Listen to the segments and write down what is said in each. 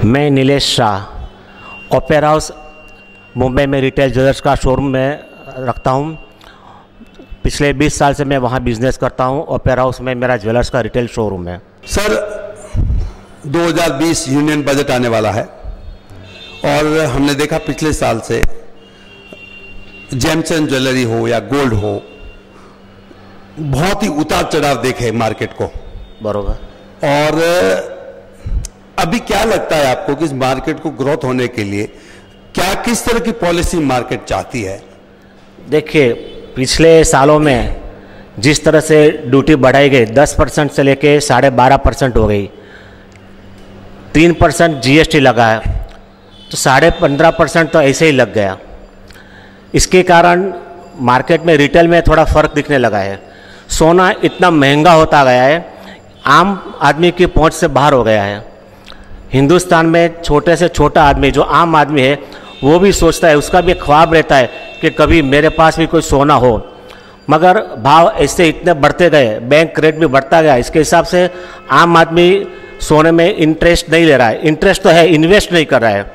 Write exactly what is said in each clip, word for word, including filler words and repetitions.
मैं Nilesh Shah opera house Mumbai में retail jewellers का शोरूम में रखता हूं। पिछले बीस साल से मैं वहां बिजनेस करता हूं। ओपेरा हाउस में मेरा ज्वेलर्स का रिटेल शोरूम है। सर, दो हज़ार बीस यूनियन बजट आने वाला है और हमने देखा पिछले साल से जेम्स एंड ज्वेलरी हो या गोल्ड हो, बहुत ही उतार चढ़ाव देखे मार्केट को। बरोबर। और अभी क्या लगता है आपको कि इस मार्केट को ग्रोथ होने के लिए क्या किस तरह की पॉलिसी मार्केट चाहती है? देखिए, पिछले सालों में जिस तरह से ड्यूटी बढ़ाई गई, दस परसेंट से लेके साढ़े बारह परसेंट हो गई, तीन परसेंट जीएसटी लगा है, तो साढ़े पंद्रह परसेंट तो ऐसे ही लग गया। इसके कारण मार्केट में रिटेल में थोड़ा फर्क दिखने लगा है। सोना इतना महंगा होता गया है, आम आदमी की पहुंच से बाहर हो गया है। हिंदुस्तान में छोटे से छोटा आदमी जो आम आदमी है वो भी सोचता है, उसका भी ख्वाब रहता है कि कभी मेरे पास भी कोई सोना हो, मगर भाव ऐसे इतने बढ़ते गए, बैंक रेट भी बढ़ता गया। इसके हिसाब से आम आदमी सोने में इंटरेस्ट नहीं ले रहा है। इंटरेस्ट तो है, इन्वेस्ट नहीं कर रहा है।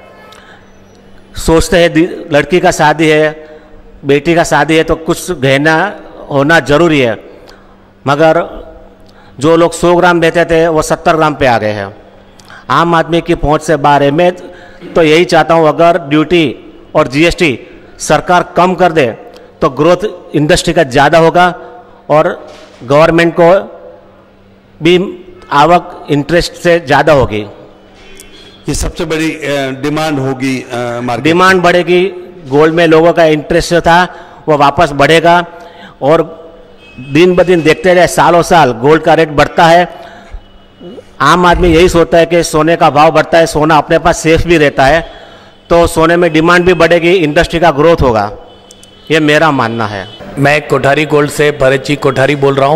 सोचते हैं लड़की का शादी है, बेटी का शादी है तो कुछ गहना होना जरूरी है, मगर जो लोग सौ ग्राम देते थे वो सत्तर ग्राम पे आ गए हैं। आम आदमी की पहुंच से बाहर है। मैं तो यही चाहता हूं, अगर ड्यूटी और जीएसटी सरकार कम कर दे तो ग्रोथ इंडस्ट्री का ज़्यादा होगा और गवर्नमेंट को भी आवक इंटरेस्ट से ज़्यादा होगी। ये सबसे बड़ी डिमांड होगी मार्केट। डिमांड बढ़ेगी, गोल्ड में लोगों का इंटरेस्ट जो था वो वापस बढ़ेगा और दिन ब दिन देखते रहे, सालों साल गोल्ड का रेट बढ़ता है। आम आदमी यही सोचता है कि सोने का भाव बढ़ता है, सोना अपने पास सेफ भी रहता है, तो सोने में डिमांड भी बढ़ेगी, इंडस्ट्री का ग्रोथ होगा। ये मेरा मानना है। मैं कोठारी गोल्ड से भरत जी कोठारी बोल रहा हूँ।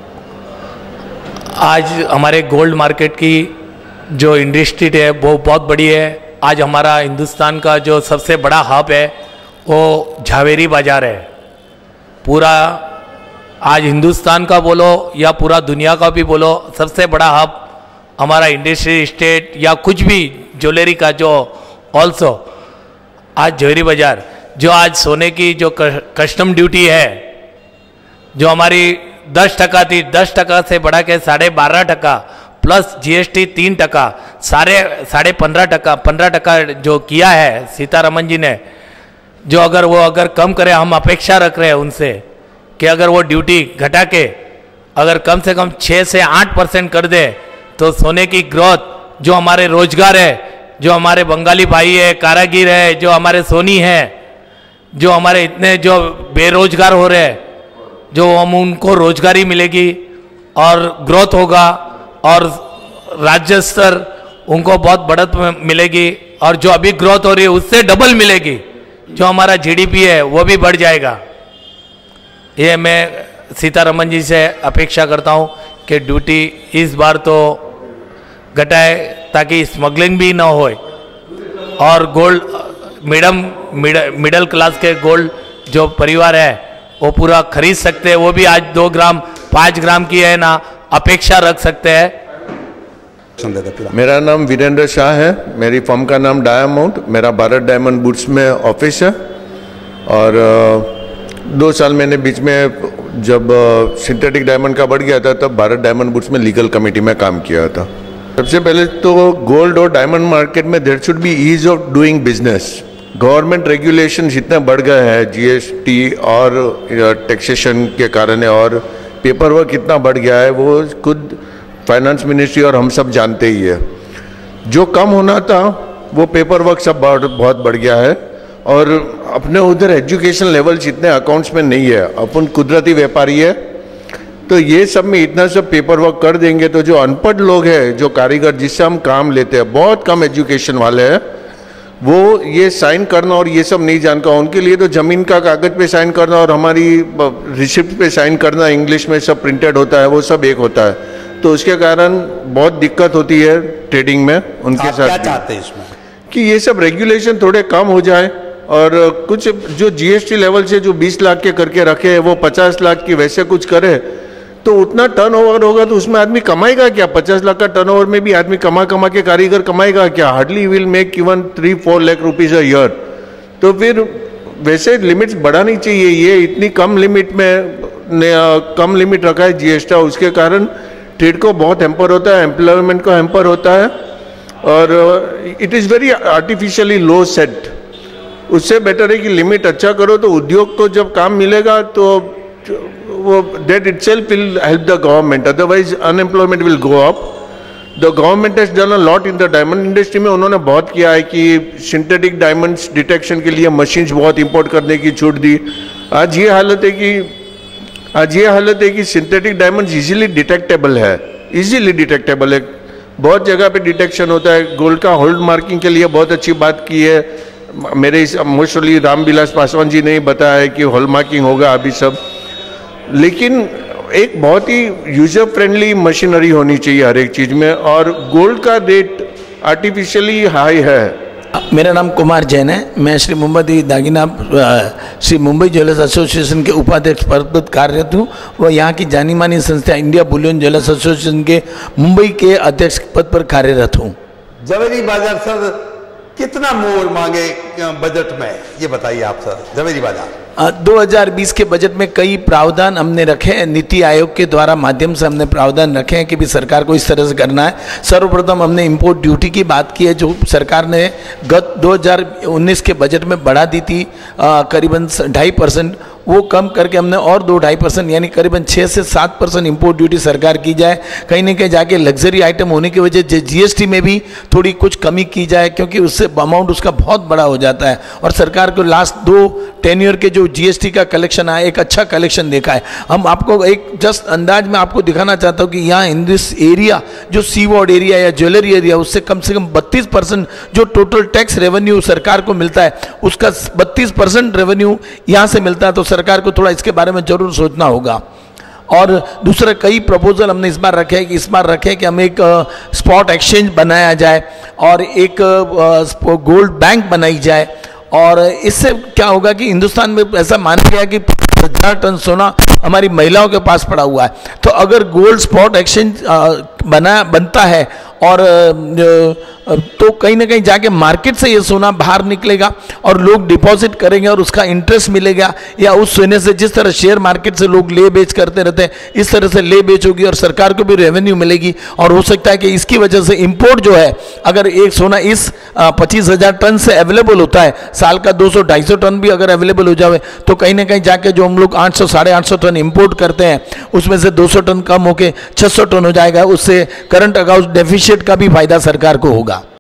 आज हमारे गोल्ड मार्केट की जो इंडस्ट्री है वो बहुत बड़ी है। आज हमारा हिंदुस्तान का जो सबसे बड़ा हब है वो झावेरी बाज़ार है। पूरा आज हिंदुस्तान का बोलो या पूरा दुनिया का भी बोलो, सबसे बड़ा हब हमारा इंडस्ट्री स्टेट या कुछ भी ज्वेलरी का जो ऑल्सो आज झावेरी बाज़ार, जो आज सोने की जो कस्टम ड्यूटी है जो हमारी दस टका थी, दस टका से बढ़ा के साढ़े बारह टका प्लस जीएसटी तीन टका, साढ़े साढ़े पंद्रह टका पंद्रह टका जो किया है सीतारमन जी ने, जो अगर वो अगर कम करे, हम अपेक्षा रख रहे हैं उनसे कि अगर वो ड्यूटी घटा के अगर कम से कम छः से आठ परसेंट कर दे तो सोने की ग्रोथ, जो हमारे रोजगार है, जो हमारे बंगाली भाई है, कारागिर है, जो हमारे सोनी है, जो हमारे इतने जो बेरोजगार हो रहे हैं, जो हम उनको रोजगारी मिलेगी और ग्रोथ होगा और राज्य स्तर उनको बहुत बढ़त मिलेगी और जो अभी ग्रोथ हो रही है उससे डबल मिलेगी। जो हमारा जीडीपी है वो भी बढ़ जाएगा। ये मैं सीतारमन जी से अपेक्षा करता हूँ कि ड्यूटी इस बार तो घटाए ताकि स्मगलिंग भी ना हो और गोल्ड मीडियम मिडल क्लास के गोल्ड जो परिवार है वो पूरा खरीद सकते हैं। वो भी आज दो ग्राम पाँच ग्राम की है ना अपेक्षा रख सकते हैं। मेरा नाम वीरेंद्र शाह है। मेरी फर्म का नाम डायमंड, मेरा भारत डायमंड बूट्स में ऑफिस है और दो साल मैंने बीच में जब सिंथेटिक डायमंड का बढ़ गया था तब भारत डायमंड बूट्स में लीगल कमेटी में काम किया था। सबसे पहले तो गोल्ड और डायमंड मार्केट में there should be ease of doing business. Government regulation इतने बढ़ गए हैं जीएसटी और टैक्सेशन के कारण है और पेपर वर्क इतना बढ़ गया है, वो खुद फाइनेंस मिनिस्ट्री और हम सब जानते ही है। जो कम होना था वो पेपर वर्क सब बहुत बढ़ गया है और अपने उधर एजुकेशन लेवल्स इतने अकाउंट्स में नहीं है। अपन कुदरती व्यापारी है तो ये सब में इतना सब पेपर वर्क कर देंगे तो जो अनपढ़ लोग हैं, जो कारीगर जिससे हम काम लेते हैं, बहुत कम एजुकेशन वाले हैं, वो ये साइन करना और ये सब नहीं जानता। उनके लिए तो ज़मीन का कागज़ पे साइन करना और हमारी रिसिप्ट पे साइन करना इंग्लिश में सब प्रिंटेड होता है, वो सब एक होता है। तो उसके कारण बहुत दिक्कत होती है ट्रेडिंग में उनके साथ। क्या चाहते हैं इसमें कि ये सब रेगुलेशन थोड़े कम हो जाए और कुछ जो जीएसटी लेवल से जो बीस लाख के करके रखे हैं वो पचास लाख की वैसे कुछ करे तो उतना टर्नओवर होगा तो उसमें आदमी कमाएगा क्या? पचास लाख का टर्नओवर में भी आदमी कमा कमा के कारीगर कमाएगा क्या? Hardly will make even three four lakh rupees a year. तो फिर वैसे लिमिट्स बढ़ानी चाहिए। ये इतनी कम लिमिट में ने, आ, कम लिमिट रखा है जीएसटी, उसके कारण ट्रेड को बहुत हेम्पर होता है, एम्प्लॉयमेंट को हेम्पर होता है और it is very artificially low set. उससे बेटर है कि लिमिट अच्छा करो तो उद्योग को जब काम मिलेगा तो वो that itself will help the government, otherwise unemployment will go up. The government has done a lot in the diamond industry में उन्होंने बहुत किया है कि सिंथेटिक डायमंड्स डिटेक्शन के लिए मशीन्स बहुत इंपोर्ट करने की छूट दी। आज ये हालत है कि आज ये हालत है कि सिंथेटिक डायमंड्स इजीली डिटेक्टेबल है, इजीली डिटेक्टेबल है, बहुत जगह पे डिटेक्शन होता है। गोल्ड का होल्ड मार्किंग के लिए बहुत अच्छी बात की है मेरे इस मोस्टली रामविलास पासवान जी ने बताया है कि होल्ड मार्किंग होगा अभी सब, लेकिन एक बहुत ही यूजर फ्रेंडली मशीनरी होनी चाहिए हर एक चीज़ में। और गोल्ड का रेट आर्टिफिशियली हाई है। मेरा नाम कुमार जैन है। मैं श्री मुंबई दागिना श्री मुंबई ज्वेलर्स एसोसिएशन के उपाध्यक्ष पद पर कार्यरत हूँ। वह यहाँ की जानी मानी संस्था इंडिया बुलियन ज्वेलर्स एसोसिएशन के मुंबई के अध्यक्ष पद पर कार्यरत हूँ। जवेरी बाजार सर कितना मोर मांगे बजट में, ये बताइए आप सर। जवेरी बाजार दो हज़ार बीस के बजट में कई प्रावधान हमने रखे हैं, नीति आयोग के द्वारा माध्यम से हमने प्रावधान रखे हैं कि भी सरकार को इस तरह से करना है। सर्वप्रथम हमने इंपोर्ट ड्यूटी की बात की है जो सरकार ने गत दो हज़ार उन्नीस के बजट में बढ़ा दी थी करीबन ढाई परसेंट, वो कम करके हमने और दो ढाई परसेंट यानी करीबन छः से सात परसेंट इम्पोर्ट ड्यूटी सरकार की जाए। कहीं ना कहीं जाके लग्जरी आइटम होने की वजह से जीएसटी में भी थोड़ी कुछ कमी की जाए क्योंकि उससे अमाउंट उसका बहुत बड़ा हो जाता है। और सरकार को लास्ट दो टेन ईयर के जो जीएसटी का कलेक्शन आया एक अच्छा कलेक्शन देखा है। हम आपको एक जस्ट अंदाज में आपको दिखाना चाहता हूँ कि यहाँ इन दिस एरिया जो सी वॉर्ड एरिया या ज्वेलरी एरिया उससे कम से कम बत्तीस परसेंट जो टोटल टैक्स रेवेन्यू सरकार को मिलता है उसका बत्तीस परसेंट रेवेन्यू यहाँ से मिलता है। तो सरकार को थोड़ा इसके बारे में जरूर सोचना होगा। और दूसरा कई प्रपोजल हमने इस बार रखे हैं कि इस बार रखे कि हम एक स्पॉट एक्सचेंज बनाया जाए और एक गोल्ड बैंक बनाई जाए। और इससे क्या होगा कि हिंदुस्तान में ऐसा माना गया कि हजार टन सोना हमारी महिलाओं के पास पड़ा हुआ है। तो अगर गोल्ड स्पॉट एक्सचेंज बना बनता है और तो कहीं ना कहीं जाके मार्केट से ये सोना बाहर निकलेगा और लोग डिपॉजिट करेंगे और उसका इंटरेस्ट मिलेगा, या उस सोने से जिस तरह शेयर मार्केट से लोग ले बेच करते रहते हैं इस तरह से ले बेच होगी और सरकार को भी रेवेन्यू मिलेगी। और हो सकता है कि इसकी वजह से इंपोर्ट जो है अगर एक सोना इस पच्चीस हजार टन से अवेलेबल होता है, साल का दो सौ ढाई सौ टन भी अगर अवेलेबल हो जाए तो कहीं ना कहीं जाके जो हम लोग आठ सौ साढ़े आठ सौ टन इंपोर्ट करते हैं उसमें से दो सौ टन कम होकर छः सौ टन हो जाएगा। उससे करंट अकाउंट डेफिशिएट का भी फायदा सरकार को होगा।